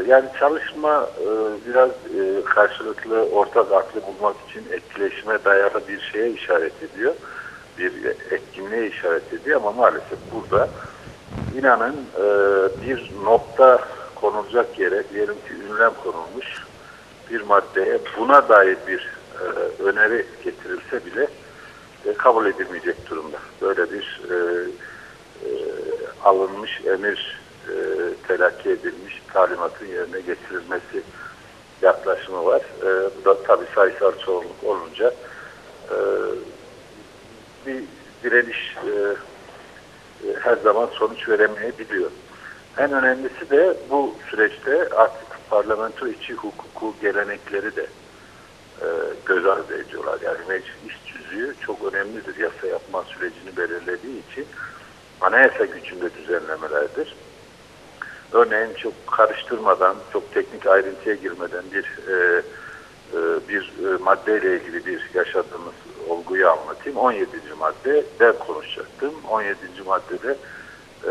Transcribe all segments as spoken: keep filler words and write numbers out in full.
Yani çalışma e, biraz e, karşılıklı ortak aklı bulmak için etkileşime dayalı bir şeye işaret ediyor. Bir etkinliğe işaret ediyor ama maalesef burada inanın e, bir nokta konulacak yere, diyelim ki ünlem konulmuş bir maddeye buna dair bir e, öneri getirilse bile e, kabul edilmeyecek durumda. Böyle bir e, e, alınmış emir, e, telakki edilmiş talimatın yerine getirilmesi yaklaşımı var. E, bu da tabii sayısal çoğunluk olunca e, bir direniş e, e, her zaman sonuç veremeyebiliyor. En önemlisi de bu süreçte artık parlamento içi hukuku gelenekleri de e, göz ardı ediyorlar. Yani meclis iş tüzüğü çok önemlidir. Yasa yapma sürecini belirlediği için anayasa gücünde düzenlemelerdir. Örneğin çok karıştırmadan, çok teknik ayrıntıya girmeden bir e, e, bir e, maddeyle ilgili bir yaşadığımız olguyu anlatayım. on yedinci madde ben konuşacaktım. on yedinci maddede e,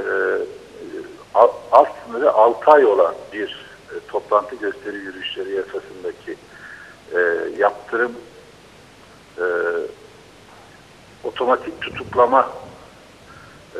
alt sınırı altı ay olan bir e, toplantı gösteri yürüyüşleri yasasındaki e, yaptırım e, otomatik tutuklama e,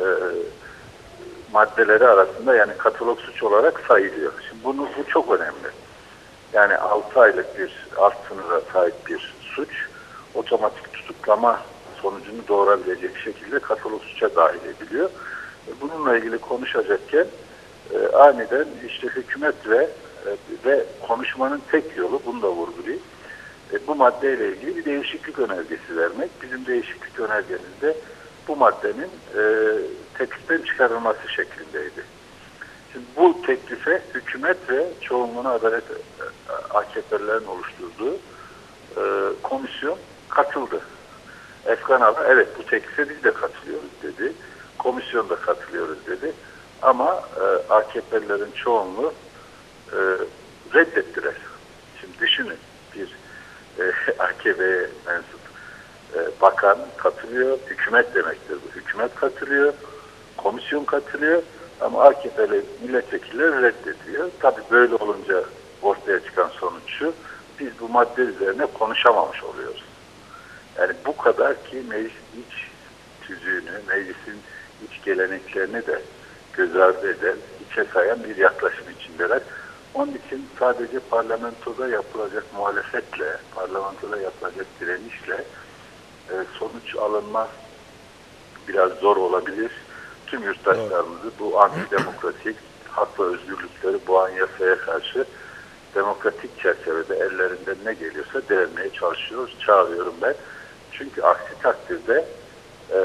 maddeleri arasında, yani katalog suç olarak sayılıyor. Şimdi bunu, bu çok önemli. Yani altı aylık bir alt sınıra sahip bir suç otomatik tutuklama sonucunu doğurabilecek şekilde katalog suça dahil ediliyor. Bununla ilgili konuşacakken e, aniden işte hükümet ve e, ve konuşmanın tek yolu, bunu da vurgulayayım, e, bu maddeyle ilgili bir değişiklik önergesi vermek. Bizim değişiklik önergemizde bu maddenin e, tekliften çıkarılması şeklindeydi. Şimdi bu teklife hükümet ve çoğunluğuna adalet A K P'lilerin oluşturduğu e, komisyon katıldı. Efkan Ala evet bu teklife biz de katılıyoruz dedi. Komisyon da katılıyoruz dedi. Ama e, A K P'lilerin çoğunluğu e, reddettiler. Şimdi düşünün, bir e, A K P'ye mensup e, bakan katılıyor, hükümet demektir bu. Hükümet katılıyor, komisyon katılıyor ama A K P'li milletvekilleri reddediyor. Tabii böyle olunca ortaya çıkan sonuç şu: biz bu madde üzerine konuşamamış oluyoruz. Yani bu kadar ki meclis iç tüzüğünü, meclisin iç geleneklerini de göz ardı eden, içe sayan bir yaklaşım içindeler. Onun için sadece parlamentoda yapılacak muhalefetle, parlamentoda yapılacak direnişle e, sonuç alınma biraz zor olabilir. Tüm yurttaşlarımızı bu antidemokratik hak ve özgürlükleri boğan yasaya karşı demokratik çerçevede ellerinden ne geliyorsa direnmeye çalışıyoruz. Çağırıyorum ben. Çünkü aksi takdirde e,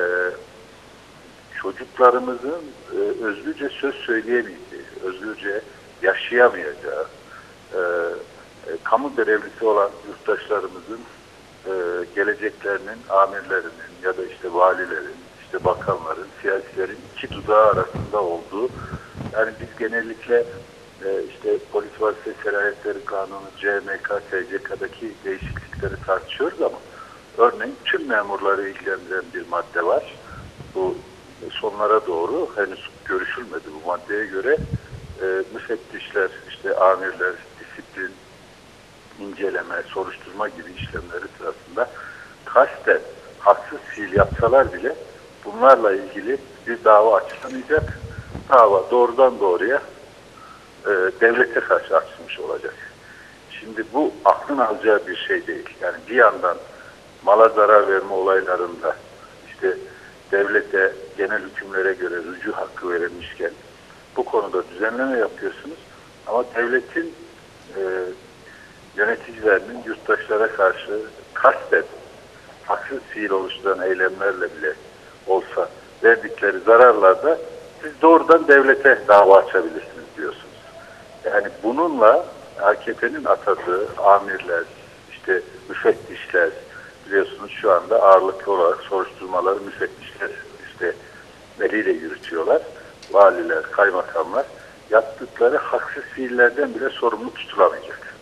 çocuklarımızın e, özgürce söz söyleyemeyeceği, özgürce yaşayamayacağı, e, e, kamu görevlisi olan yurttaşlarımızın e, geleceklerinin, amirlerinin ya da işte valilerin, işte bakanların, siyasilerin iki dudağı arasında olduğu, yani biz genellikle e, işte polis vazifesi serayetleri kanunu, C M K, S C K'daki değişiklikleri tartışıyoruz ama örneğin tüm memurları ilgilendiren bir madde var. Bu sonlara doğru henüz görüşülmedi bu maddeye göre. E, müfettişler, işte amirler, disiplin, inceleme, soruşturma gibi işlemleri sırasında kasten haksız fiil yapsalar bile bunlarla ilgili bir dava açılamayacak. Dava doğrudan doğruya e, devlete karşı açılmış olacak. Şimdi bu aklın alacağı bir şey değil. Yani bir yandan mala zarar verme olaylarında işte devlete, genel hükümlere göre rücu hakkı verilmişken bu konuda düzenleme yapıyorsunuz ama devletin e, yöneticilerinin yurttaşlara karşı kasten haksız fiil oluşturan eylemlerle bile olsa verdikleri zararlarda siz doğrudan devlete dava açabilirsiniz diyorsunuz. Yani bununla A K P'nin atadığı amirler, işte müfettişler, biliyorsunuz şu anda ağırlıklı olarak soruşturmaları müfettişler işte eliyle yürütüyorlar. Valiler, kaymakamlar yaptıkları haksız fiillerden bile sorumlu tutulamayacak.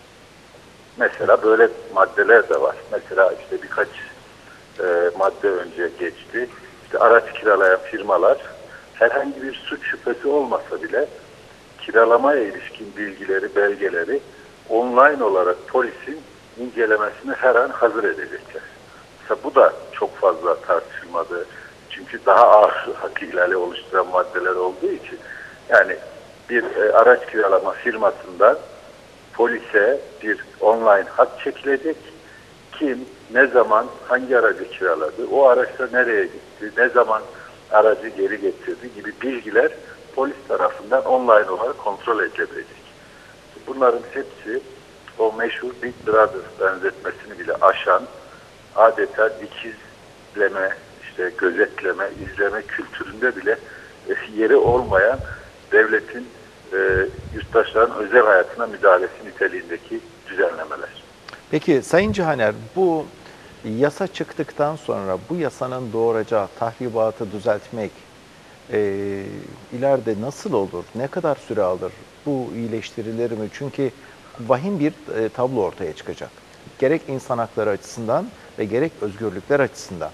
Mesela böyle maddeler de var. Mesela işte birkaç e, madde önce geçti. İşte araç kiralayan firmalar herhangi bir suç şüphesi olmasa bile kiralamaya ilişkin bilgileri, belgeleri online olarak polisin incelemesini her an hazır edecekler. Mesela bu da çok fazla tartışılmadı. Çünkü daha ağır hak ihlali oluşturan maddeler olduğu için yani bir e, araç kiralama firmasından polise bir online hat çekilecek. Kim, ne zaman, hangi aracı kiraladı, o araçla nereye gitti, ne zaman aracı geri getirdi gibi bilgiler polis tarafından online olarak kontrol edilebilecek. Bunların hepsi o meşhur Big Brother benzetmesini bile aşan, adeta dikizleme, işte gözetleme, izleme kültüründe bile yeri olmayan devletin e, yurttaşların özel hayatına müdahalesi niteliğindeki düzenlemeler. Peki Sayın Cihaner, bu yasa çıktıktan sonra bu yasanın doğuracağı tahribatı düzeltmek e, ileride nasıl olur? Ne kadar süre alır? Bu iyileştirilir mi? Çünkü vahim bir e, tablo ortaya çıkacak. Gerek insan hakları açısından ve gerek özgürlükler açısından.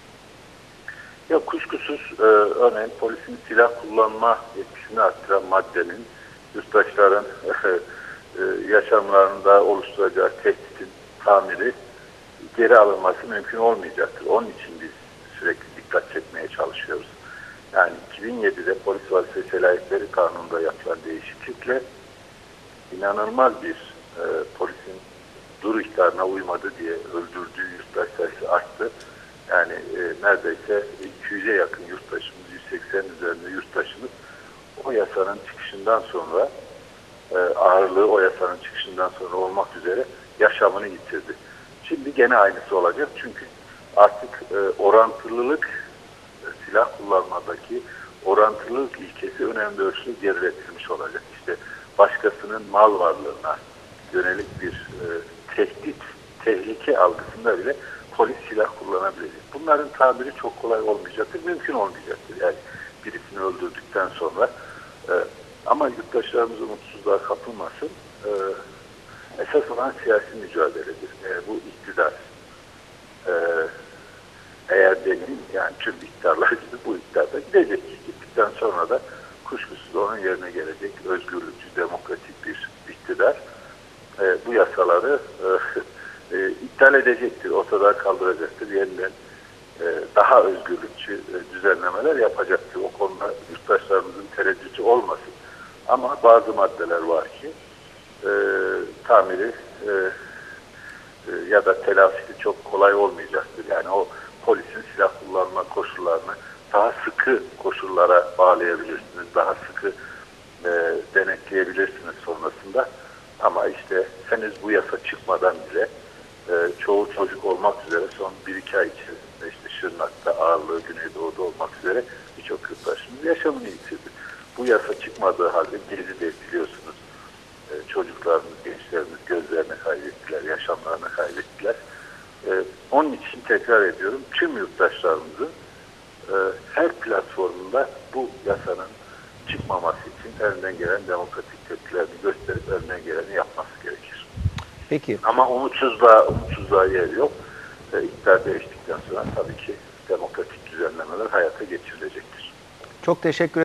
Ya kuşkusuz e, örneğin polisin silah kullanma yetkisini arttıran maddenin yurttaşların e, e, yaşamlarında oluşturacağı tehditin tamiri geri alınması mümkün olmayacaktır. Onun için biz sürekli dikkat çekmeye çalışıyoruz. Yani iki bin yedide Polis Vazifesi Layıkları Kanunu'nda yapılan değişiklikle inanılmaz bir e, polisin dur ihtarına uymadı diye öldürdüğü yurttaş sayısı arttı. Yani e, neredeyse iki yüze yakın yurttaşımız, yüz seksen üzerinde yurttaşımız o yasanın çıkışından sonra e, ağırlığı o yasanın çıkışından sonra olmak üzere yaşamını yitirdi. Şimdi gene aynısı olacak çünkü artık e, orantılılık e, silah kullanmadaki orantılılık ilkesi önemli ölçüde geriletilmiş olacak. İşte başkasının mal varlığına yönelik bir e, tehdit, tehlike algısında bile polis silah kullanabilecek. Bunların tabiri çok kolay olmayacaktır, mümkün olmayacaktır. Yani birisini öldürdükten sonra e, ama yurttaşlarımız umutsuzluğa kapılmasın. E, esas olan siyasi mücadeledir. E, bu iktidar e, eğer benim yani tüm iktidarlar gibi bu iktidar da gidecek. Gittikten sonra da kuşkusuz onun yerine gelecek özgürlükçü, demokratik bir iktidar e, bu yasaları e, e, iptal edecektir, ortadan kaldıracaktır. Yeniden e, daha özgürlükçü e, düzenlemeler yapacaktır. O konuda yurttaşlarımızın tereddütü olmasın. Ama bazı maddeler var ki e, tamiri e, e, ya da telafisi çok kolay olmayacaktır. Yani o polisin silah kullanma koşullarını daha sıkı koşullara bağlayabilirsiniz. Daha sıkı e, denetleyebilirsiniz sonrasında. Ama işte henüz bu yasa çıkmadan bile e, çoğu çocuk olmak üzere son bir iki ay içerisinde işte Şırnak'ta, Ağrı, Güneydoğu'da olmak üzere birçok yurttaşımız yaşamını yitirdi. Bu yasa çıkmadığı halde Gezi'de biliyorsunuz e, çocuklarımız, gençlerimiz gözlerini kaybettiler, yaşamlarını kaybettiler. E, onun için tekrar ediyorum tüm yurttaşlarımızın e, her platformunda bu yasanın çıkmaması için elinden gelen demokratik tepkilerini gösterip elinden geleni yapması gerekir. Peki. Ama umutsuzluğa, umutsuzluğa yer yok. E, iktidar değiştikten sonra tabii ki demokratik düzenlemeler hayata geçirilecektir. Çok teşekkür